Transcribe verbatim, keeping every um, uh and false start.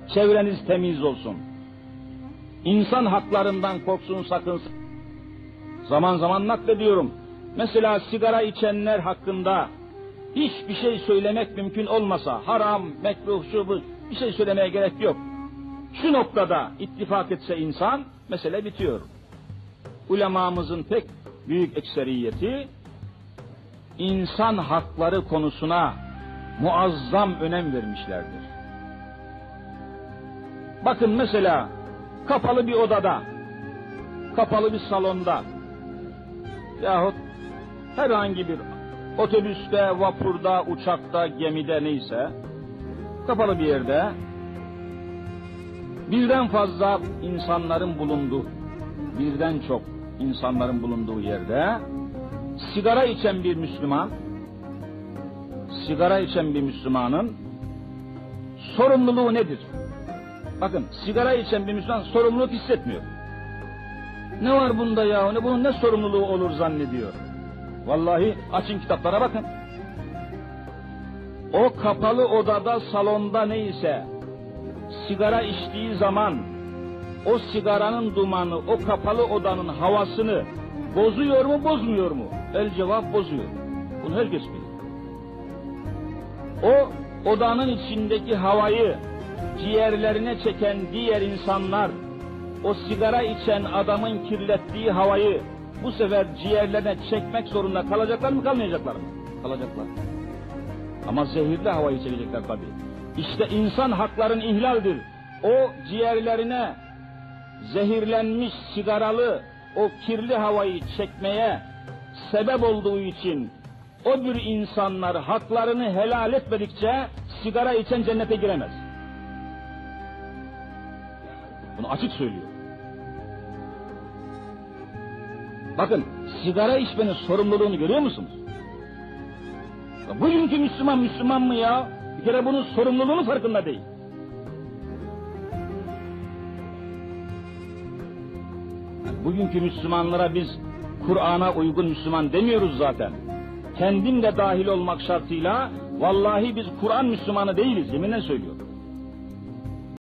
Çevreniz temiz olsun. İnsan haklarından korksun, sakınsın. Zaman zaman naklediyorum. Mesela sigara içenler hakkında hiçbir şey söylemek mümkün olmasa, haram, mekruh, şu bu, bir şey söylemeye gerek yok. Şu noktada ittifak etse insan, mesele bitiyor. Ulemamızın pek büyük ekseriyeti, insan hakları konusuna muazzam önem vermişlerdir. Bakın mesela, kapalı bir odada, kapalı bir salonda, yahut herhangi bir otobüste, vapurda, uçakta, gemide neyse, kapalı bir yerde, birden fazla insanların bulunduğu, birden çok insanların bulunduğu yerde, sigara içen bir Müslüman, sigara içen bir Müslümanın sorumluluğu nedir? Bakın, sigara içen bir Müslüman sorumluluk hissetmiyor. Ne var bunda ya? Ne, bunun ne sorumluluğu olur zannediyor? Vallahi açın kitaplara bakın. O kapalı odada, salonda neyse, sigara içtiği zaman, o sigaranın dumanı, o kapalı odanın havasını bozuyor mu, bozmuyor mu? El cevap bozuyor. Bunu herkes bilir. O odanın içindeki havayı ciğerlerine çeken diğer insanlar, o sigara içen adamın kirlettiği havayı bu sefer ciğerlerine çekmek zorunda kalacaklar mı, kalmayacaklar mı? Kalacaklar. Ama zehirli havayı çekecekler tabii. İşte insan hakların ihlaldir. O ciğerlerine zehirlenmiş sigaralı o kirli havayı çekmeye sebep olduğu için o bir insanlar haklarını helal etmedikçe sigara içen cennete giremez. Bunu açık söylüyor. Bakın, sigara içmenin sorumluluğunu görüyor musunuz? Bugünkü Müslüman Müslüman mı ya? Bir kere bunun sorumluluğunun farkında değil. Yani bugünkü Müslümanlara biz Kur'an'a uygun Müslüman demiyoruz zaten. Kendim de dahil olmak şartıyla vallahi biz Kur'an Müslümanı değiliz, yeminle söylüyorum.